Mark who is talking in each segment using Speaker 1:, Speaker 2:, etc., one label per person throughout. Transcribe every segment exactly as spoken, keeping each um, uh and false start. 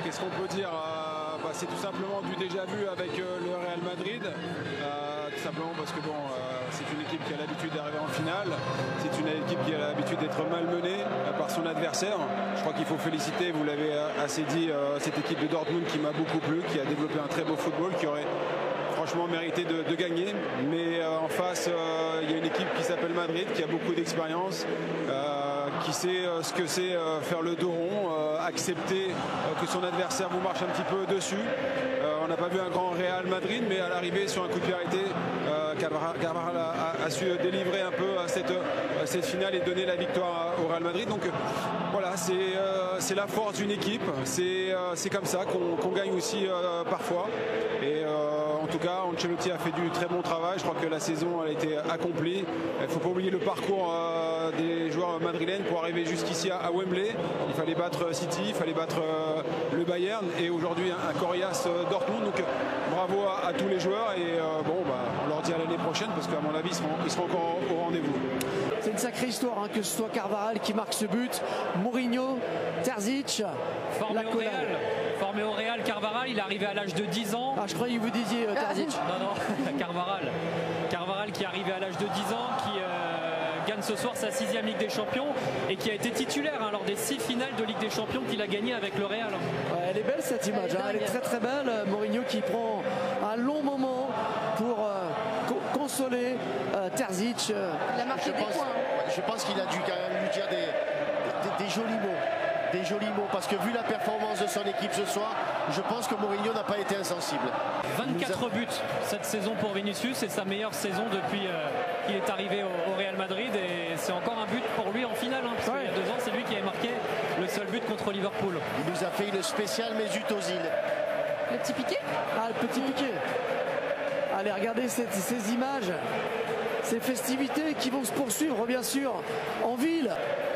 Speaker 1: qu'est-ce qu'on peut dire euh, bah, c'est tout simplement du déjà vu avec euh, le Real Madrid. Euh, tout simplement parce que bon, euh, c'est une équipe qui a l'habitude d'arriver en finale. C'est une équipe qui a l'habitude d'être malmenée euh, par son adversaire. Je crois qu'il faut féliciter, vous l'avez assez dit, euh, cette équipe de Dortmund qui m'a beaucoup plu, qui a développé un très beau football, qui aurait franchement mérité de, de gagner. Mais euh, en face, euh, il y a une équipe qui s'appelle Madrid, qui a beaucoup d'expérience, euh, qui sait euh, ce que c'est euh, faire le dos rond, euh, accepter euh, que son adversaire vous marche un petit peu dessus. Euh, on n'a pas vu un grand Real Madrid, mais à l'arrivée, sur un coup de pied arrêté, euh, Carvajal a, a, a su délivrer un peu cette, cette finale et donner la victoire au Real Madrid. Donc voilà, c'est euh, la force d'une équipe. C'est euh, comme ça qu'on qu'on gagne aussi euh, parfois. Et euh, en tout cas, Ancelotti a fait du très bon travail. Je crois que la saison a été accomplie. Il ne faut pas oublier le parcours euh, des joueurs madrilènes pour arriver jusqu'ici à, à Wembley. Il fallait battre City, il fallait battre euh, le Bayern et aujourd'hui un, un Coriace Dortmund. Donc bravo à, à tous les joueurs et euh, bon, bah, on leur dit à l'année prochaine parce qu'à mon avis, ils seront, ils seront encore au, au rendez-vous.
Speaker 2: C'est une sacrée histoire, hein, que ce soit Carvajal qui marque ce but, Mourinho, Terzic,
Speaker 3: formé au Real. Formé au Real, Carvajal, il est arrivé à l'âge de dix ans.
Speaker 2: Ah, je croyais que vous disiez euh, Terzic.
Speaker 3: Non, non, Carvajal. Carvajal qui est arrivé à l'âge de dix ans, qui euh, gagne ce soir sa sixième Ligue des Champions et qui a été titulaire hein, lors des six finales de Ligue des Champions qu'il a gagné avec le Real.
Speaker 2: Ouais, elle est belle cette image, elle est, hein, elle est très très belle. Mourinho qui prend un long moment pour euh, co consoler euh, Terzic. Euh,
Speaker 4: il a marqué des
Speaker 5: pense,
Speaker 4: points.
Speaker 5: Je pense qu'il a dû quand même lui dire des, des, des jolis mots. Des jolis mots, parce que vu la performance de son équipe ce soir, je pense que Mourinho n'a pas été insensible.
Speaker 3: vingt-quatre buts cette saison pour Vinicius, c'est sa meilleure saison depuis euh, qu'il est arrivé au, au Real Madrid et c'est encore un but pour lui en finale, hein, parce ouais. qu'il y a deux ans c'est lui qui avait marqué le seul but contre Liverpool.
Speaker 5: Il nous a fait une spéciale Mesut Ozil.
Speaker 4: Le petit piqué.
Speaker 2: Ah, le petit piqué. Allez, regardez ces, ces images, ces festivités qui vont se poursuivre bien sûr en ville.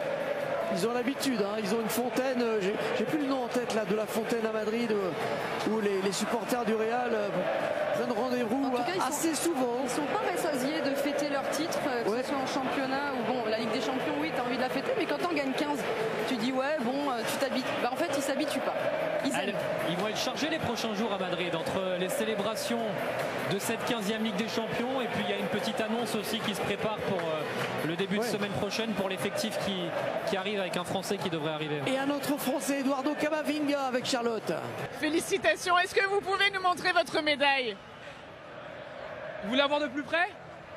Speaker 2: Ils ont l'habitude, hein, ils ont une fontaine, j'ai plus le nom en tête là, de la fontaine à Madrid où, où les, les supporters du Real euh, prennent rendez-vous assez
Speaker 4: sont,
Speaker 2: souvent.
Speaker 4: Ils sont pas rassasiés de fêter leur titre, euh, que ouais. ce soit en championnat ou bon, la Ligue des Champions, oui, tu as envie de la fêter, mais quand t'en gagnes quinze, tu dis ouais, bon, euh, tu t'habitues. Bah, en fait, ils s'habituent pas. Ils,
Speaker 3: Allez, ils vont être chargés les prochains jours à Madrid entre les célébrations de cette quinzième Ligue des Champions et puis il y a une petite annonce aussi qui se prépare pour euh, le début ouais. de semaine prochaine pour l'effectif qui, qui arrive avec un Français qui devrait arriver.
Speaker 2: Et un autre Français, Eduardo Camavinga avec Charlotte.
Speaker 6: Félicitations, est-ce que vous pouvez nous montrer votre médaille?
Speaker 7: Vous voulez la voir de plus près?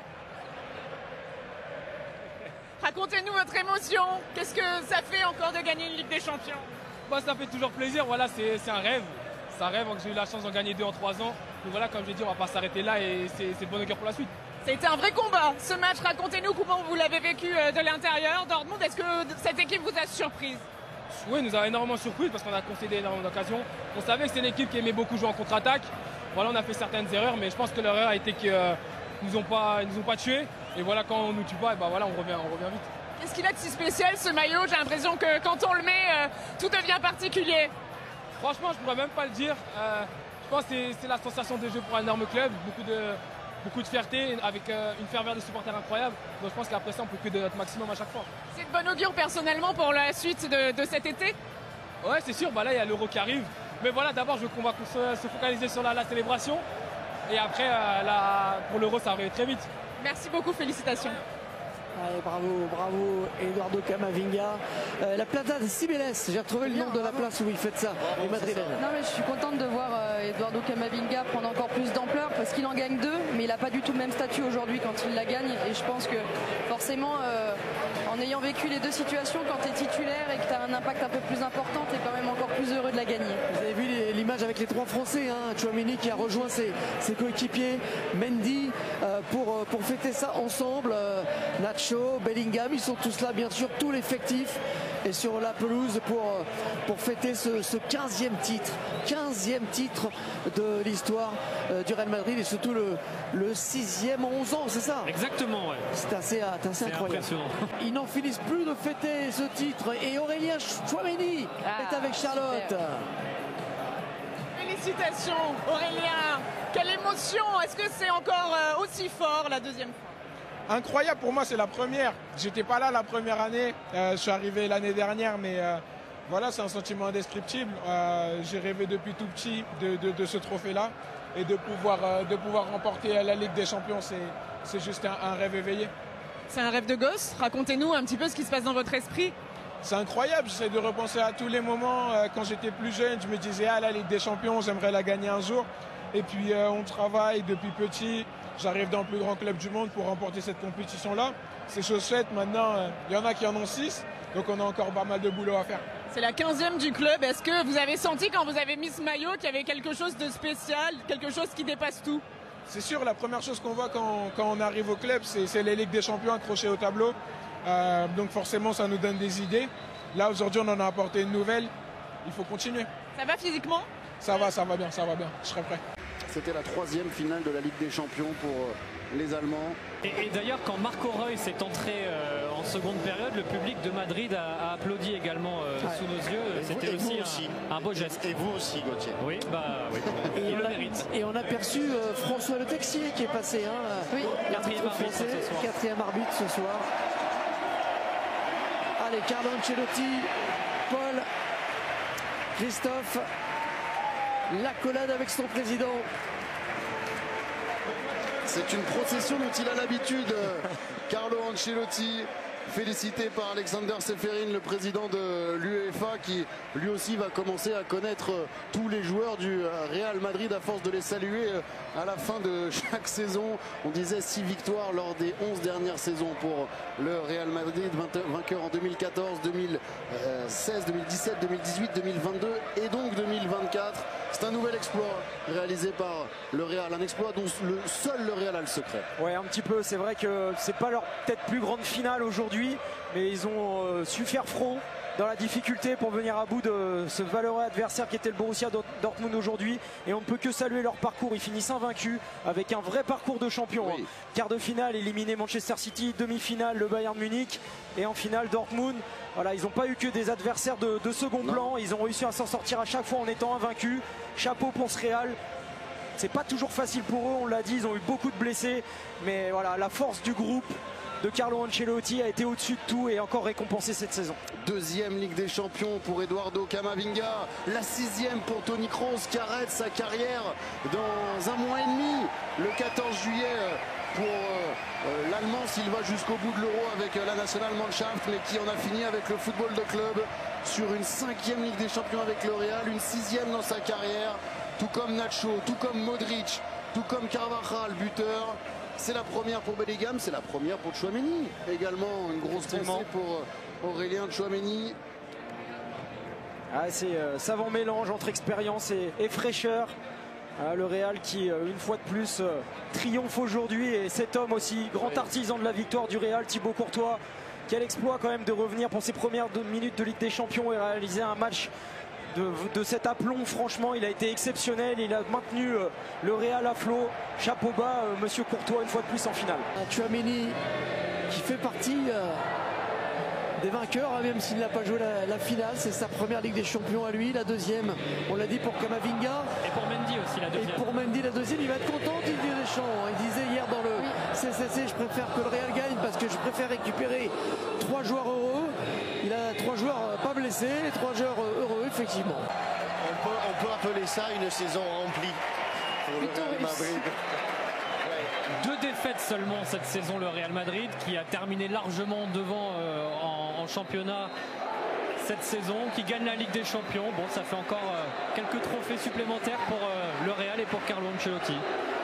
Speaker 6: Racontez-nous votre émotion, qu'est-ce que ça fait encore de gagner une Ligue des Champions?
Speaker 7: Bah, ça fait toujours plaisir, voilà, c'est un rêve. C'est un rêve, j'ai eu la chance d'en gagner deux en trois ans. Donc voilà, comme j'ai dit, on va pas s'arrêter là et c'est le bon cœur pour la suite.
Speaker 6: C'était un vrai combat, ce match. Racontez-nous comment vous l'avez vécu de l'intérieur. Dortmund, est-ce que cette équipe vous a surprise?
Speaker 7: Oui, nous a énormément surpris parce qu'on a concédé énormément d'occasions. On savait que c'était une équipe qui aimait beaucoup jouer en contre-attaque. Voilà, on a fait certaines erreurs, mais je pense que l'erreur a été qu'ils euh, nous ont pas, nous ont pas tués. Et voilà, quand on nous tue pas, et ben voilà, on revient, on revient vite.
Speaker 6: Qu'est-ce qu'il a de si spécial ce maillot? J'ai l'impression que quand on le met, euh, tout devient particulier.
Speaker 7: Franchement, je ne pourrais même pas le dire. Euh, je pense que c'est la sensation de jeu pour un énorme club, beaucoup de, beaucoup de fierté, avec euh, une ferveur de supporters incroyable. Donc je pense qu'après ça, on peut que de notre maximum à chaque fois.
Speaker 6: C'est de bon augure personnellement pour la suite de, de cet été?
Speaker 7: Ouais, c'est sûr. Bah là, il y a l'Euro qui arrive. Mais voilà, d'abord, je veux qu'on va se, se focaliser sur la, la célébration. Et après, euh, la, pour l'Euro, ça arrive très vite.
Speaker 6: Merci beaucoup, félicitations.
Speaker 2: Allez, bravo, bravo Eduardo Camavinga. Euh, la Plaza de Cibeles, j'ai retrouvé le nom de la place où il fait ça, les Madrilènes.
Speaker 4: Non mais je suis contente de voir euh, Eduardo Camavinga prendre encore plus d'ampleur parce qu'il en gagne deux, mais il n'a pas du tout le même statut aujourd'hui quand il la gagne. Et je pense que forcément, euh, en ayant vécu les deux situations, quand tu es titulaire et que tu as un impact un peu plus important, tu es quand même encore plus heureux de la gagner.
Speaker 2: Vous avez vu l'image avec les trois Français, hein, Tchouaméni qui a rejoint ses, ses coéquipiers, Mendy, euh, pour, pour fêter ça ensemble, euh, Nacho, Bellingham, ils sont tous là, bien sûr, tout l'effectif est sur la pelouse pour, pour fêter ce, ce quinzième titre, quinzième titre de l'histoire euh, du Real Madrid et surtout le, le sixième en onze ans, c'est ça?
Speaker 3: Exactement, ouais.
Speaker 2: C'est assez, assez incroyable. Ils n'en finissent plus de fêter ce titre et Aurélien Tchouaméni ah, est avec Charlotte. Super.
Speaker 6: Félicitations Aurélien, quelle émotion, est-ce que c'est encore euh, aussi fort la deuxième fois?
Speaker 8: Incroyable, pour moi c'est la première. J'étais pas là la première année, euh, je suis arrivé l'année dernière, mais euh, voilà, c'est un sentiment indescriptible. Euh, j'ai rêvé depuis tout petit de, de, de ce trophée-là. Et de pouvoir, euh, de pouvoir remporter la Ligue des Champions, c'est juste un, un rêve éveillé.
Speaker 6: C'est un rêve de gosse. Racontez-nous un petit peu ce qui se passe dans votre esprit.
Speaker 8: C'est incroyable, j'essaie de repenser à tous les moments. Euh, quand j'étais plus jeune, je me disais, ah, la Ligue des Champions, j'aimerais la gagner un jour. Et puis euh, on travaille depuis petit. J'arrive dans le plus grand club du monde pour remporter cette compétition-là. C'est chose faite. Maintenant, il euh, y en a qui en ont six. Donc on a encore pas mal de boulot à faire.
Speaker 6: C'est la quinzième du club. Est-ce que vous avez senti quand vous avez mis ce maillot qu'il y avait quelque chose de spécial, quelque chose qui dépasse tout?
Speaker 8: C'est sûr, la première chose qu'on voit quand, quand on arrive au club, c'est les Ligues des Champions accrochées au tableau. Euh, donc forcément, ça nous donne des idées. Là, aujourd'hui, on en a apporté une nouvelle. Il faut continuer.
Speaker 6: Ça va physiquement?
Speaker 8: Ça va, ça va bien, ça va bien. Je serai prêt.
Speaker 5: C'était la troisième finale de la Ligue des Champions pour les Allemands.
Speaker 3: Et, et d'ailleurs, quand Marco Reus est entré euh, en seconde période, le public de Madrid a, a applaudi également euh, ouais. sous nos yeux. C'était aussi, aussi un, un beau geste.
Speaker 5: Et vous aussi, Gauthier.
Speaker 3: Oui, bah oui.
Speaker 2: Et, et, on a, et on a aperçu euh, François Le Texier qui est passé. Hein,
Speaker 3: oui, quatrième arbitre ce soir.
Speaker 2: Quatrième arbitre ce soir. Allez, Carlo Ancelotti, Paul, Christophe, l'accolade avec son président.
Speaker 5: C'est une procession dont il a l'habitude, Carlo Ancelotti, félicité par Alexander Ceferin, le président de l'UEFA, qui lui aussi va commencer à connaître tous les joueurs du Real Madrid à force de les saluer à la fin de chaque saison. On disait six victoires lors des onze dernières saisons pour le Real Madrid, vainqueur en deux mille quatorze, deux mille seize, deux mille dix-sept, deux mille dix-huit, deux mille vingt-deux et donc deux mille vingt-quatre. C'est un nouvel exploit réalisé par le Real, un exploit dont le, seul le Real a le secret.
Speaker 9: Ouais, un petit peu. C'est vrai que c'est pas leur peut-être plus grande finale aujourd'hui, mais ils ont euh, su faire front dans la difficulté pour venir à bout de ce valeureux adversaire qui était le Borussia Dortmund aujourd'hui. Et on ne peut que saluer leur parcours. Ils finissent invaincus avec un vrai parcours de champion. Oui. Quart de finale, éliminé Manchester City, demi-finale le Bayern Munich et en finale Dortmund. Voilà, ils n'ont pas eu que des adversaires de, de second non. plan. Ils ont réussi à s'en sortir à chaque fois en étant invaincus. Chapeau pour ce Real. C'est pas toujours facile pour eux, on l'a dit, ils ont eu beaucoup de blessés. Mais voilà, la force du groupe de Carlo Ancelotti a été au-dessus de tout et encore récompensé cette saison.
Speaker 5: Deuxième Ligue des Champions pour Eduardo Camavinga, la sixième pour Toni Kroos qui arrête sa carrière dans un mois et demi, le quatorze juillet pour euh, l'Allemand s'il va jusqu'au bout de l'Euro avec la Nationalmannschaft, mais qui en a fini avec le football de club sur une cinquième Ligue des Champions avec le Real, une sixième dans sa carrière, tout comme Nacho, tout comme Modric, tout comme Carvajal, buteur. C'est la première pour Bellingham, c'est la première pour Tchouaméni. Également une grosse pensée pour Aurélien Tchouaméni.
Speaker 9: Ah, c'est euh, savant mélange entre expérience et, et fraîcheur. Ah, le Real qui, euh, une fois de plus, euh, triomphe aujourd'hui. Et cet homme aussi, grand oui. artisan de la victoire du Real, Thibaut Courtois. Quel exploit quand même de revenir pour ses premières deux minutes de Ligue des Champions et réaliser un match De, de cet aplomb. Franchement, il a été exceptionnel, il a maintenu euh, le Real à flot. Chapeau bas, euh, monsieur Courtois, une fois de plus en finale.
Speaker 2: Tchouaméni qui fait partie euh, des vainqueurs, hein, même s'il n'a pas joué la, la finale. C'est sa première Ligue des Champions à lui, la deuxième, on l'a dit, pour Camavinga.
Speaker 3: Et pour Mendy aussi, la deuxième.
Speaker 2: Et pour Mendy, la deuxième, il va être content, Didier Deschamps. Il disait hier dans le C C C, je préfère que le Real gagne parce que je préfère récupérer trois joueurs heureux. Il a trois joueurs pas blessés, trois joueurs heureux, effectivement.
Speaker 5: On peut, on peut appeler ça une saison remplie pour le Real Madrid.
Speaker 3: Ouais. Deux défaites seulement cette saison, le Real Madrid, qui a terminé largement devant euh, en, en championnat cette saison, qui gagne la Ligue des Champions. Bon, ça fait encore euh, quelques trophées supplémentaires pour euh, le Real et pour Carlo Ancelotti.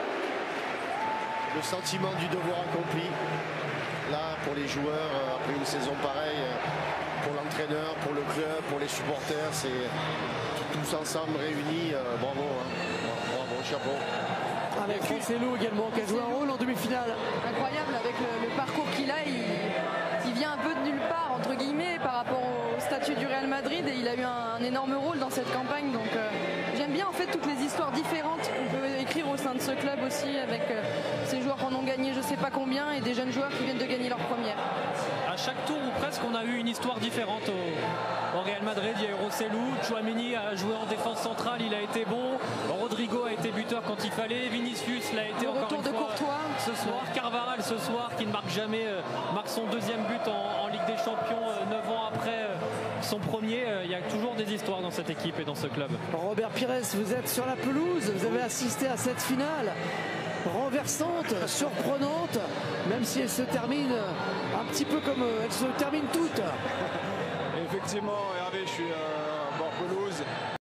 Speaker 5: Le sentiment du devoir accompli. Là, pour les joueurs, après une saison pareille, pour l'entraîneur, pour le club, pour les supporters, c'est tous ensemble réunis. Euh, bravo, hein. Bravo, chapeau.
Speaker 2: Avec Cancelo également, qui a joué un rôle en demi-finale.
Speaker 4: Incroyable, avec le, le parcours qu'il a, il, il vient un peu de nulle part, entre guillemets, par rapport au statut du Real Madrid, et il a eu un, un énorme rôle dans cette campagne. Donc euh, j'aime bien en fait toutes les histoires différentes qu'on peut écrire au sein de ce club aussi, avec euh, ces joueurs qui en ont gagné je sais pas combien et des jeunes joueurs qui viennent de gagner leur première.
Speaker 3: À chaque tour ou presque, on a eu une histoire différente au, au Real Madrid. Il y a eu Rossellou, Tchouaméni a joué en défense centrale, il a été bon. Rodrigo a été buteur quand il fallait. Vinicius l'a été
Speaker 4: Le
Speaker 3: encore
Speaker 4: retour
Speaker 3: une
Speaker 4: de
Speaker 3: fois
Speaker 4: Courtois.
Speaker 3: ce soir. Carvajal ce soir qui ne marque jamais, euh, marque son deuxième but en, en Ligue des Champions euh, neuf ans après euh, son premier. Euh, il y a toujours des histoires dans cette équipe et dans ce club.
Speaker 2: Robert Pires, vous êtes sur la pelouse, vous avez assisté à cette finale renversante, surprenante, même si elle se termine un petit peu comme euh, elle se termine toute.
Speaker 1: Effectivement, Hervé, je suis euh, bord pelouse.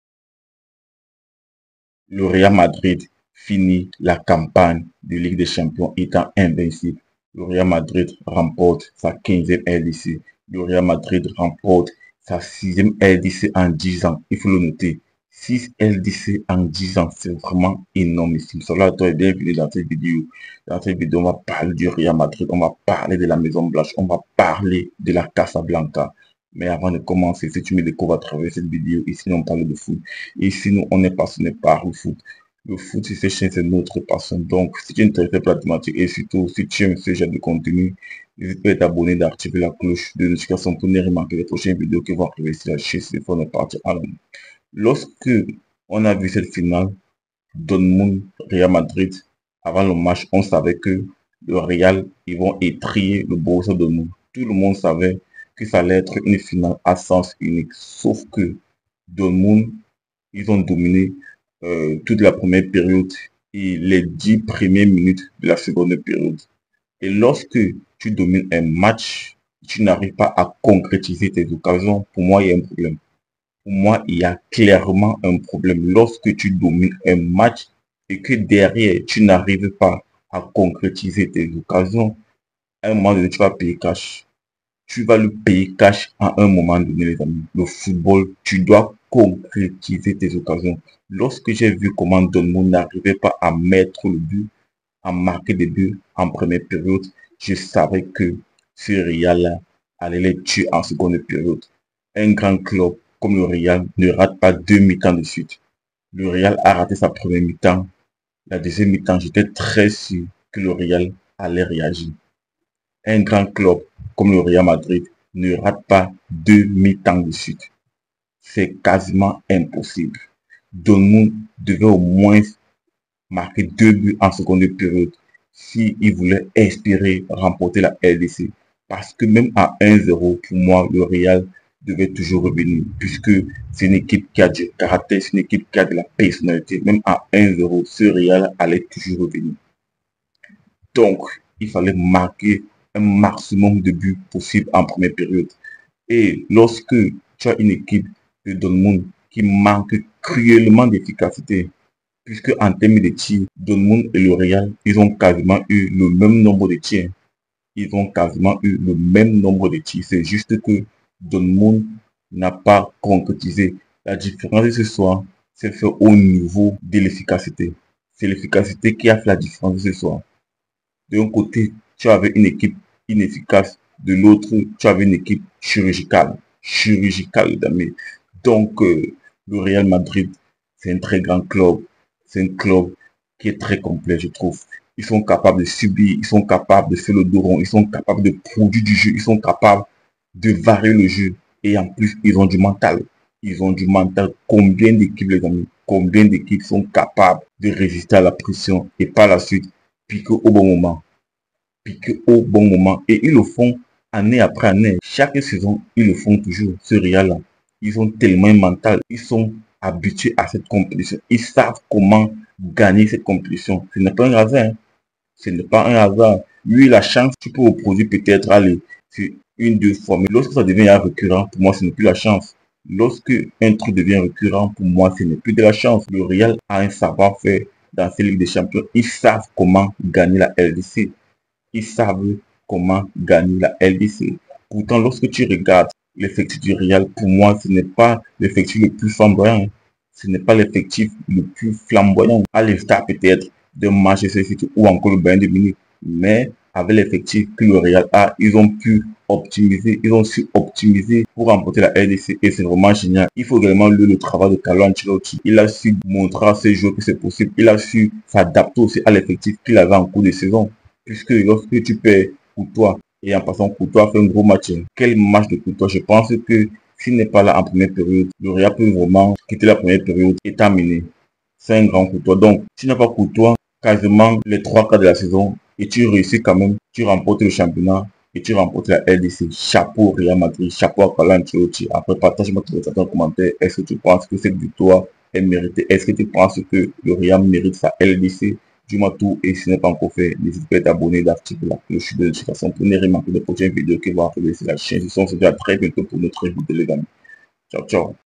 Speaker 10: Le Real Madrid finit la campagne de Ligue des Champions étant invincible. Le Real Madrid remporte sa quinzième L D C. Le Real Madrid remporte sa sixième L D C en dix ans. Il faut le noter. six L D C en dix ans, c'est vraiment énormissime. Cela est bienvenue dans cette vidéo. Dans cette vidéo, on va parler du Real Madrid, on va parler de la Maison Blanche, on va parler de la Casablanca. Mais avant de commencer, si tu me découvres à travers cette vidéo, ici on parle de foot. Ici nous, on est passionné par le foot. Le foot, c'est chaîne, c'est notre passion. Donc, si tu es intéressé par la thématique et surtout, si tu aimes ce genre de contenu, n'hésite pas à t'abonner, d'activer la cloche de notification pour ne rien manquer les prochaines vidéos qui vont arriver sur la chaîne. C'est pour ne partir à l'homme. Lorsque on a vu cette finale, Dortmund, Real Madrid, avant le match, on savait que le Real, ils vont étrier le Borussia Dortmund. Tout le monde savait que ça allait être une finale à sens unique. Sauf que Dortmund, ils ont dominé euh, toute la première période et les dix premières minutes de la seconde période. Et lorsque tu domines un match, tu n'arrives pas à concrétiser tes occasions, pour moi, il y a un problème. Pour moi, il y a clairement un problème. Lorsque tu domines un match et que derrière, tu n'arrives pas à concrétiser tes occasions, à un moment donné, tu vas payer cash. Tu vas le payer cash à un moment donné, les amis. Le football, tu dois concrétiser tes occasions. Lorsque j'ai vu comment Dortmund n'arrivait pas à mettre le but, à marquer des buts en première période, je savais que ce Real allait les tuer en seconde période. Un grand club comme le Real ne rate pas deux mi-temps de suite. Le Real a raté sa première mi-temps. La deuxième mi-temps, j'étais très sûr que le Real allait réagir. Un grand club comme le Real Madrid ne rate pas deux mi-temps de suite. C'est quasiment impossible. Dortmund devait au moins marquer deux buts en seconde période s'il voulait espérer remporter la L D C. Parce que même à un zéro, pour moi, le Real devait toujours revenir. Puisque c'est une équipe qui a du caractère, c'est une équipe qui a de la personnalité. Même à un zéro, ce Real allait toujours revenir. Donc, il fallait marquer un maximum de buts possible en première période. Et lorsque tu as une équipe de Dortmund qui manque cruellement d'efficacité, puisque en termes de tirs, Dortmund et le Real, ils ont quasiment eu le même nombre de tirs. Ils ont quasiment eu le même nombre de tirs. C'est juste que Dortmund n'a pas concrétisé. La différence de ce soir, c'est fait au niveau de l'efficacité. C'est l'efficacité qui a fait la différence de ce soir. D'un côté, tu avais une équipe inefficace. De l'autre, tu avais une équipe chirurgicale. Chirurgicale, d'amis. Donc, euh, le Real Madrid, c'est un très grand club. C'est un club qui est très complet, je trouve. Ils sont capables de subir, ils sont capables de faire le dos rond, ils sont capables de produire du jeu, ils sont capables de varier le jeu. Et en plus, ils ont du mental. Ils ont du mental. Combien d'équipes, les amis, combien d'équipes sont capables de résister à la pression et par la suite piquer au bon moment. Piquer au bon moment. Et ils le font année après année. Chaque saison, ils le font toujours. Ce Real-là, ils ont tellement un mental. Ils sont habitués à cette compétition. Ils savent comment gagner cette compétition. Ce n'est pas un hasard. Hein. Ce n'est pas un hasard. Lui, la chance, tu peux reproduire peut-être aller une, deux fois. Mais lorsque ça devient récurrent, pour moi, ce n'est plus la chance. Lorsque un truc devient récurrent, pour moi, ce n'est plus de la chance. Le Real a un savoir-faire dans ces Ligues des Champions. Ils savent comment gagner la L D C. Ils savent comment gagner la L D C. Pourtant, lorsque tu regardes l'effectif du Real, pour moi, ce n'est pas l'effectif le plus flamboyant. Ce n'est pas l'effectif le plus flamboyant. À l'instar peut-être de Manchester City ou encore le Bayern de Munich. Mais avec l'effectif que le Real a, ils ont pu optimiser, ils ont su optimiser pour remporter la L D C et c'est vraiment génial. Il faut également le, le travail de Carlo Ancelotti. Il a su montrer à ses joueurs que c'est possible. Il a su s'adapter aussi à l'effectif qu'il avait en cours de saison. Puisque lorsque tu perds Courtois, et en passant Courtois fait un gros match, quel match de Courtois? Je pense que s'il n'est pas là en première période, le Real peut vraiment quitter la première période et terminer. c'est un grand courtois. Donc, tu n'as pas courtois quasiment les trois quarts de la saison et tu réussis quand même, tu remportes le championnat et tu remportes la L D C. Chapeau Real Madrid, chapeau à Carlo Ancelotti. Après, partage-moi ton commentaire. Est-ce que tu penses que cette victoire est méritée? Est-ce que tu penses que le Real mérite sa L D C? Dis-moi tout, et si ce n'est pas encore fait, n'hésite pas à t'abonner, d'activer la cloche de notification pour ne rien manquer de prochaines vidéos qui vont arriver sur la chaîne. Je vous dis à très bientôt pour notre vidéo les amis. Ciao, ciao.